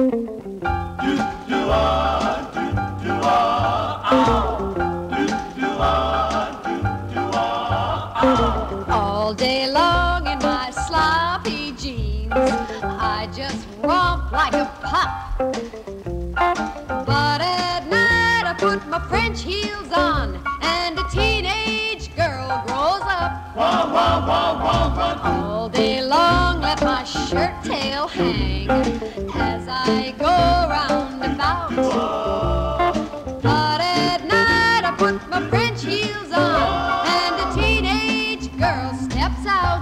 All day long in my sloppy jeans, I just romp like a pup. But at night I put my French heels on, and a teenage girl grows up. All day long let my shirt tail hang as I go round about. But at night I put my French heels on, and a teenage girl steps out.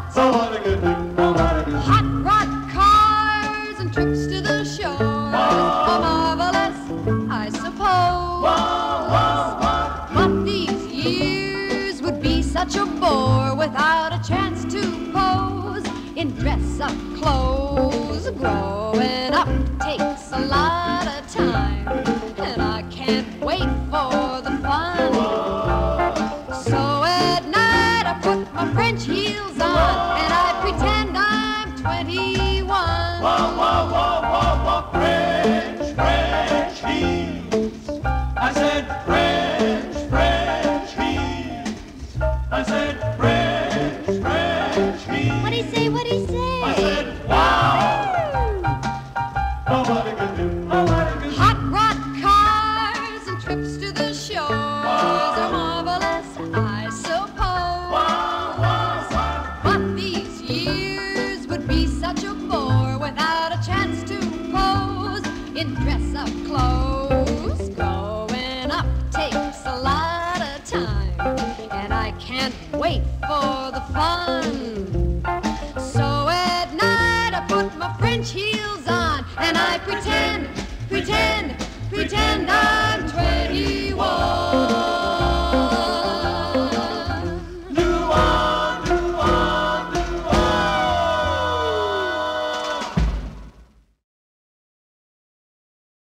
Hot rod cars and trips to the shore are marvelous, I suppose. But these years would be such a bore without a chance to pose in dress-up clothes. Growing up takes a lot of time, and I can't wait for the fun. So at night I put my French heels on, and I pretend I'm 21. French heels. I said French heels. I said French heels. What'd he say? What'd he say? I said wow. Nobody can do, nobody can do. Hot rod cars and trips to the shores are marvelous, I suppose. But these years would be such a bore without a chance to pose in dress-up clothes. Growing up takes a lot of time, and I can't wait for the fun. So at night I put my French heels on, and I pretend I'm 20.